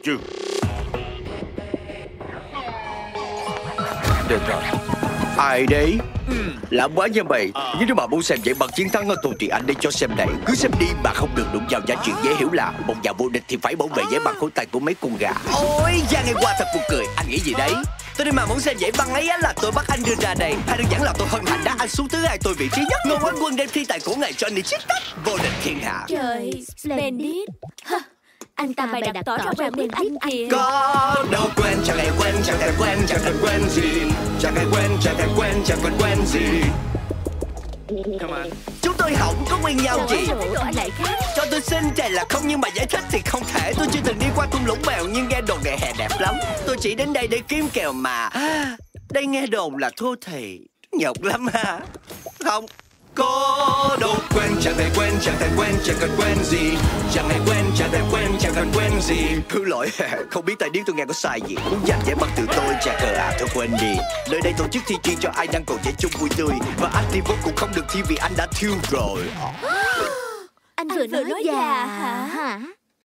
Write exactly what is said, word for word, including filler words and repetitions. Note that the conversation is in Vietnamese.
Chứ được rồi. Ai đấy? Ừ. Lãm quá nha mày. à. Nếu mà muốn xem giải bật chiến thắng ở tôi thì anh đây cho xem này. Cứ xem đi mà không được đụng vào giá chuyện dễ hiểu là một nhà vô địch thì phải bảo vệ giải băng khối tay của mấy con gà. Ôi da, nghe qua thật buồn cười. Anh nghĩ gì đấy? Tôi đi mà muốn xem giải băng ấy á là tôi bắt anh đưa ra đây. Hay đơn giản là tôi hân hạnh đã anh xuống thứ hai tôi vị trí nhất. Ngô Quán Quân đem thi tài của ngài Johnny Chiết vô địch thiên hạ. Trời, Splendid. Anh ta bày đặt tỏ rõ ràng biết anh kìa. Có đâu quen, chẳng hề quen, chẳng hề quen, chẳng hề quen gì. Chẳng hề quen, chẳng hề quen, chẳng hề quen gì. Chúng tôi không có quen nhau gì. Anh lại khác. Cho tôi xin chạy là không, nhưng mà giải thích thì không thể. Tôi chưa từng đi qua thung lũng mèo nhưng nghe đồn ngày hè đẹp lắm. Tôi chỉ đến đây để kiếm kèo mà. Đây nghe đồn là thua thì nhọc lắm ha. Không có đâu quen, chẳng hề quen, chẳng hề quen, chẳng cần quen gì. Chẳng hề quen, chẳng hề quen, chẳng cần quen gì. Thứ lỗi, không biết tài điếc tôi nghe có sai gì. Muốn giành giải bắt từ tôi, chả cờ à thôi quên đi. Nơi đây tổ chức thi chuyên cho ai đang còn trẻ trung vui tươi. Và anh thì vô cùng không được thi vì anh đã thiêu rồi. Anh, anh vừa nói, nói già hả? hả?